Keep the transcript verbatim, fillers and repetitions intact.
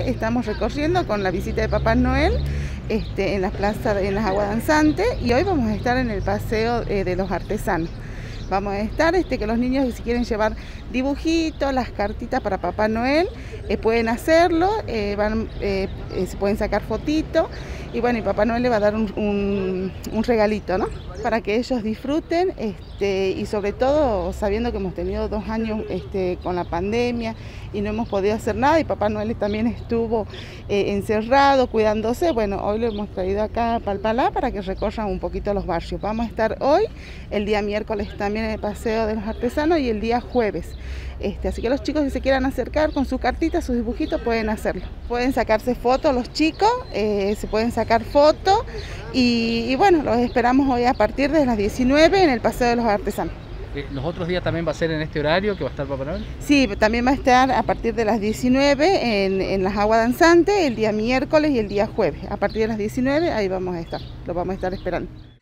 estamos recorriendo con la visita de Papá Noel este, en las plazas, en las aguas danzantes, y hoy vamos a estar en el paseo eh, de los artesanos. Vamos a estar, este, que los niños, si quieren llevar dibujitos, las cartitas para Papá Noel, eh, pueden hacerlo, eh, van, eh, eh, se pueden sacar fotitos, y bueno, y Papá Noel le va a dar un, un, un regalito, ¿no? Para que ellos disfruten, este, y sobre todo sabiendo que hemos tenido dos años este, con la pandemia y no hemos podido hacer nada, y Papá Noel también estuvo eh, encerrado, cuidándose. Bueno, hoy lo hemos traído acá a Palpalá para que recorran un poquito los barrios. Vamos a estar hoy, el día miércoles también en el paseo de los artesanos, y el día jueves. Este, así que los chicos, si se quieran acercar con su cartita, sus dibujitos, pueden hacerlo. Pueden sacarse fotos los chicos, eh, se pueden sacar fotos, y, y bueno, los esperamos hoy a partir de las diecinueve en el paseo de los artesanos. ¿Los otros días también va a ser en este horario que va a estar Papá Noel? Sí, también va a estar a partir de las diecinueve en, en las aguas danzantes, el día miércoles y el día jueves. A partir de las diecinueve ahí vamos a estar, lo vamos a estar esperando.